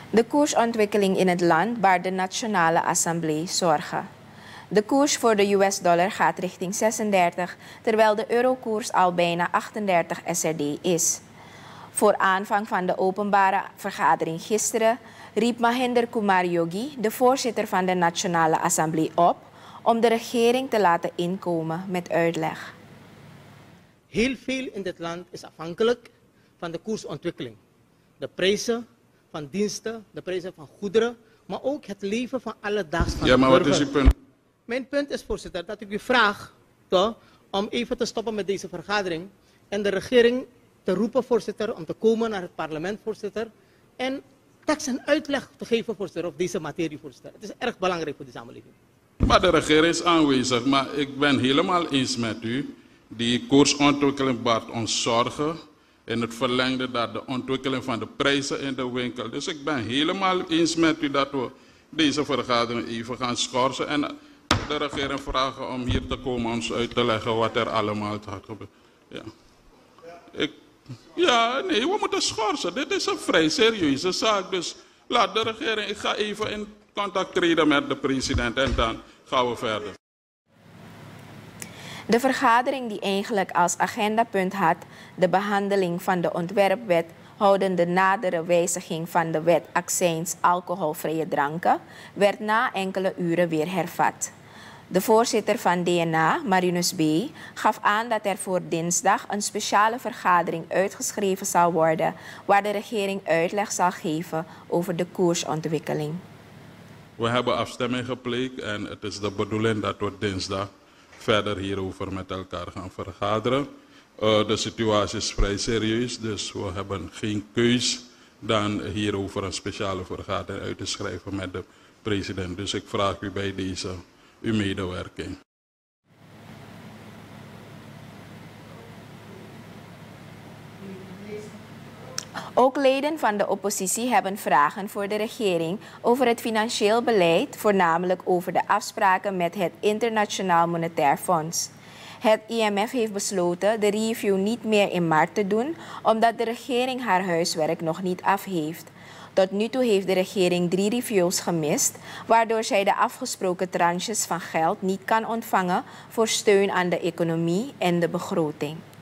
De koersontwikkeling in het land baart de Nationale Assemblée zorgen. De koers voor de US-dollar gaat richting 36, terwijl de eurokoers al bijna 38 SRD is. Voor aanvang van de openbare vergadering gisteren riep Mahinder Kumar Yogi, de voorzitter van de Nationale Assemblée, op om de regering te laten inkomen met uitleg. Heel veel in dit land is afhankelijk van de koersontwikkeling. De prijzen van diensten, de prijzen van goederen, maar ook het leven van alledaags van ja, maar de burger. wat is uw punt? Mijn punt is, voorzitter, dat ik u vraag om even te stoppen met deze vergadering en de regering te roepen, voorzitter, om te komen naar het parlement, voorzitter, en tekst en uitleg te geven, voorzitter, op deze materie, voorzitter. Het is erg belangrijk voor de samenleving. Maar de regering is aanwezig, maar ik ben helemaal eens met u. Die koersontwikkeling baart ons zorgen in het verlengde dat de ontwikkeling van de prijzen in de winkel. Dus ik ben helemaal eens met u dat we deze vergadering even gaan schorsen en de regering vragen om hier te komen om ons uit te leggen wat er allemaal gaat gebeuren. Ja. Nee, we moeten schorsen. Dit is een vrij serieuze zaak, dus laat de regering, ik ga even in contact treden met de president en dan gaan we verder. De vergadering die eigenlijk als agendapunt had de behandeling van de ontwerpwet houdende nadere wijziging van de wet accijns alcoholvrije dranken, werd na enkele uren weer hervat. De voorzitter van DNA, Marinus B., gaf aan dat er voor dinsdag een speciale vergadering uitgeschreven zal worden waar de regering uitleg zal geven over de koersontwikkeling. We hebben afstemming gepleegd en het is de bedoeling dat we dinsdag verder hierover met elkaar gaan vergaderen. De situatie is vrij serieus, dus we hebben geen keus dan hierover een speciale vergadering uit te schrijven met de president. Dus ik vraag u bij deze uw medewerking. Ook leden van de oppositie hebben vragen voor de regering over het financieel beleid, voornamelijk over de afspraken met het Internationaal Monetair Fonds. Het IMF heeft besloten de review niet meer in maart te doen, omdat de regering haar huiswerk nog niet af heeft. Tot nu toe heeft de regering 3 reviews gemist, waardoor zij de afgesproken tranches van geld niet kan ontvangen voor steun aan de economie en de begroting.